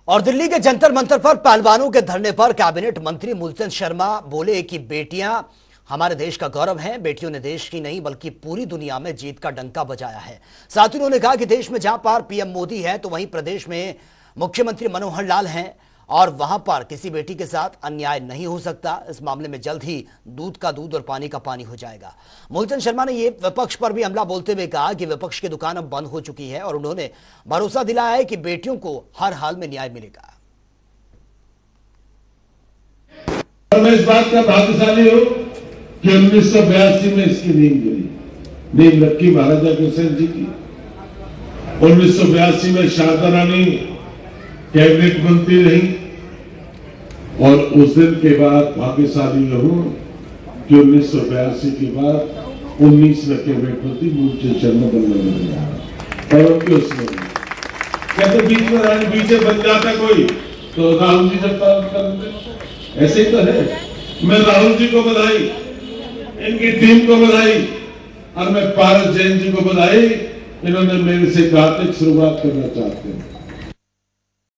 और दिल्ली के जंतर मंतर पर पहलवानों के धरने पर कैबिनेट मंत्री मूलचंद शर्मा बोले कि बेटियां हमारे देश का गौरव हैं। बेटियों ने देश की नहीं बल्कि पूरी दुनिया में जीत का डंका बजाया है। साथ ही उन्होंने कहा कि देश में जहां पर पीएम मोदी है तो वहीं प्रदेश में मुख्यमंत्री मनोहर लाल हैं और वहां पर किसी बेटी के साथ अन्याय नहीं हो सकता। इस मामले में जल्द ही दूध का दूध और पानी का पानी हो जाएगा। मूलचंद शर्मा ने यह विपक्ष पर भी हमला बोलते हुए कहा कि विपक्ष की दुकान अब बंद हो चुकी है और उन्होंने भरोसा दिलाया है कि बेटियों को हर हाल में न्याय मिलेगा। मैं इस बात का भाग्यशाली हूं कि 1982 में इसकी नींव गिरी, नींव रखी महाराजा अग्रसेन जी की। 1982 में शारदा रानी कैबिनेट मंत्री रही और उस दिन के बाद भाग्यशाली हूं कि 1982 के बाद 19 में कैबिनेट मंत्री मूलचंद शर्मा बनने लगे। और उनके उसमें कहते बीच में रानी बीच बन जाता कोई तो राहुल जी जब कर ऐसे ही तो है। मैं राहुल जी को बधाई, इनकी टीम को बधाई और मैं पारस जैन जी को बधाई, इन्होंने मेरे से घातक शुरुआत करना चाहते हैं।